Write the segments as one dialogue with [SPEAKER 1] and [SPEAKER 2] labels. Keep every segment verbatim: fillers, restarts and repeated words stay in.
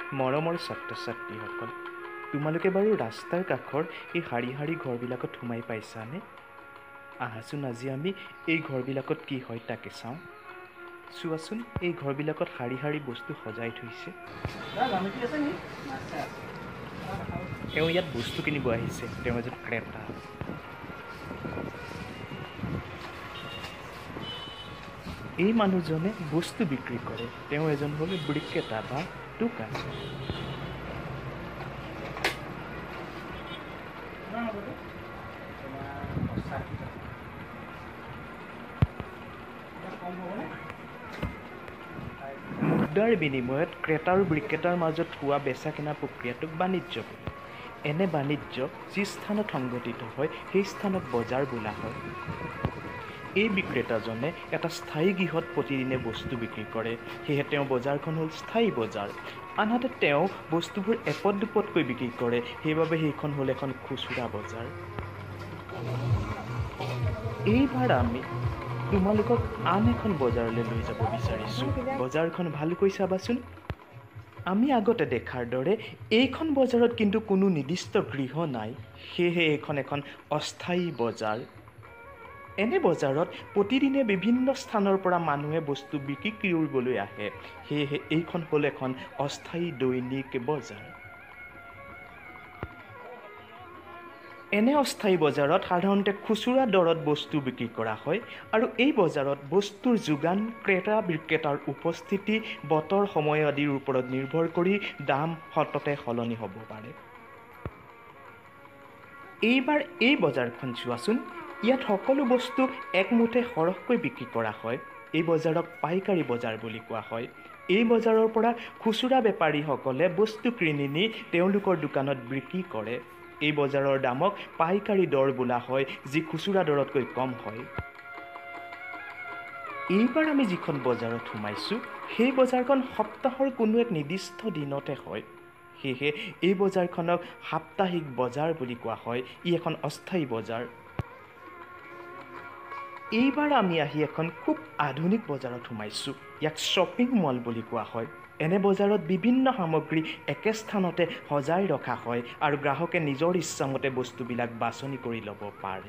[SPEAKER 1] মৰমৰ ছাত্ৰ ছাত্ৰীসকল, তোমালোকে বাৰু ৰাস্তাৰ কাষৰ এই শাৰী শাৰী ঘৰবিলাকত সোমাই পাইছানে? আহাচোন আজি আমি এই ঘৰবিলাকত কি হয় তাকে চাওঁ। চোৱাচোন, এই ঘৰবিলাকত শাৰী শাৰী বস্তু সজাই থৈছে। তেওঁ ইয়াত বস্তু কিনিব আহিছে, তেওঁ এজন ক্ৰেতা। এই মানুহজনে বস্তু বিক্ৰী কৰে, তেওঁ এজন হ'ল বিক্ৰেতা বা দোকানী। মুদ্ৰাৰ বিনিময়ত ক্ৰেতা আৰু বিক্ৰেতাৰ মাজত হোৱা বেচা কিনা প্ৰক্ৰিয়াটোক বাণিজ্য বোলে। এনে বাণিজ্য যি স্থানত সংঘটিত হয় সেই স্থানক বজাৰ বোলা হয়। এই বিক্ৰেতাজনে এটা স্থায়ী গৃহত প্ৰতিদিনে বস্তু বিক্ৰী কৰে, সেয়েহে তেওঁ বজাৰখন হ'ল স্থায়ী বজাৰ। আনহাতে তেওঁ বস্তুবোৰ এপদ দুপদকৈ বিক্ৰী কৰে, সেইবাবে সেইখন হ'ল এখন খুচুৰা বজাৰ। এইবাৰ আমি তোমালোকক আন এখন বজাৰলৈ লৈ যাব বিচাৰিছোঁ। বজাৰখন ভালকৈ চাবাচোন। আমি আগতে দেখাৰ দৰে এইখন বজাৰত কিন্তু কোনো নিৰ্দিষ্ট গৃহ নাই, সেয়েহে এইখন এখন অস্থায়ী বজাৰ। এনে বজাৰত প্ৰতিদিনে বিভিন্ন স্থানৰ পৰা মানুহে বস্তু বিক্ৰী কৰিবলৈ আহে, সেয়েহে এইখন হ'ল এখন অস্থায়ী দৈনিক বজাৰ। এনে অস্থায়ী বজাৰত সাধাৰণতে খুচুৰা দৰত বস্তু বিক্ৰী কৰা হয় আৰু এই বজাৰত বস্তুৰ যোগান, ক্ৰেতা বিক্ৰেতাৰ উপস্থিতি, বতৰ সময় আদিৰ ওপৰত নিৰ্ভৰ কৰি দাম সততে সলনি হ'ব পাৰে। এইবাৰ এই বজাৰখন চোৱাচোন, ইয়াত সকলো বস্তু একমুঠে সৰহকৈ বিক্ৰী কৰা হয়। এই বজাৰক পাইকাৰী বজাৰ বুলি কোৱা হয়। এই বজাৰৰ পৰা খুচুৰা বেপাৰীসকলে বস্তু কিনি নি তেওঁলোকৰ দোকানত বিক্ৰী কৰে। এই বজাৰৰ দামক পাইকাৰী দৰ বোলা হয়, যি খুচুৰা দৰতকৈ কম হয়। এইবাৰ আমি যিখন বজাৰত সোমাইছোঁ, সেই বজাৰখন সপ্তাহৰ কোনো এক নিৰ্দিষ্ট দিনতে হয়। সেয়েহে এই বজাৰখনক সাপ্তাহিক বজাৰ বুলি কোৱা হয়। ই এখন অস্থায়ী বজাৰ। এইবাৰ আমি আহি এখন খুব আধুনিক বজাৰত সোমাইছোঁ। ইয়াক শ্বপিং মল বুলি কোৱা হয়। এনে বজাৰত বিভিন্ন সামগ্ৰী একে স্থানতে সজাই ৰখা হয় আৰু গ্ৰাহকে নিজৰ ইচ্ছামতে বস্তুবিলাক বাছনি কৰি ল'ব পাৰে।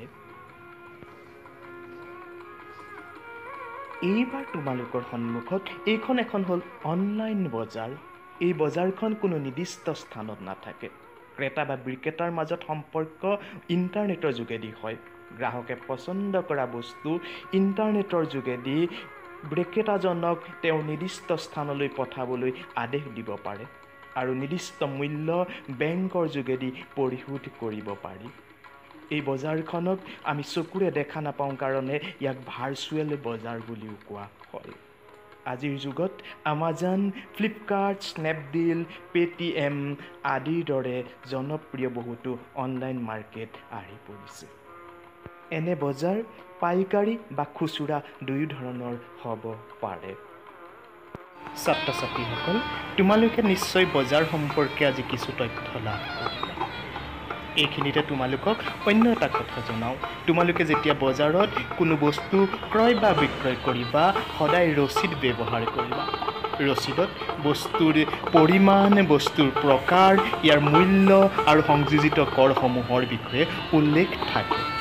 [SPEAKER 1] এইবাৰ তোমালোকৰ সন্মুখত এইখন এখন হ'ল অনলাইন বজাৰ। এই বজাৰখন কোনো নিৰ্দিষ্ট স্থানত নাথাকে। ক্ৰেতা বা বিক্ৰেতাৰ মাজত সম্পৰ্ক ইণ্টাৰনেটৰ যোগেদি হয়। গ্ৰাহকে পচন্দ কৰা বস্তু ইণ্টাৰনেটৰ যোগেদি বিক্ৰেতাজনক তেওঁৰ নিৰ্দিষ্ট স্থানলৈ পঠাবলৈ আদেশ দিব পাৰে আৰু নিৰ্দিষ্ট মূল্য বেংকৰ যোগেদি পৰিশোধ কৰিব পাৰি। এই বজাৰখনক আমি চকুৰে দেখা নাপাওঁ কাৰণে ইয়াক ভাৰ্চুৱেল বজাৰ বুলিও কোৱা হয়। আজিৰ যুগত আমাজন, ফ্লিপকাৰ্ট, স্নেপডিল, পেটিএম আদিৰ দৰে জনপ্ৰিয় বহুতো অনলাইন মাৰ্কেট আহি পৰিছে। এনে বজাৰ পাইকাৰী বা খুচুৰা দুয়ো ধৰণৰ হ'ব পাৰে। ছাত্ৰ ছাত্ৰীসকল, তোমালোকে নিশ্চয় বজাৰ সম্পৰ্কে আজি কিছু তথ্য লাভ কৰিলা। এইখিনিতে তোমালোকক অন্য এটা কথা জনাওঁ। তোমালোকে যেতিয়া বজাৰত কোনো বস্তু ক্ৰয় বা বিক্ৰয় কৰিবা, সদায় ৰচিদ ব্যৱহাৰ কৰিবা। ৰচিদত বস্তুৰ পৰিমাণ, বস্তুৰ প্ৰকাৰ, ইয়াৰ মূল্য আৰু সংযোজিত কৰসমূহৰ বিষয়ে উল্লেখ থাকে।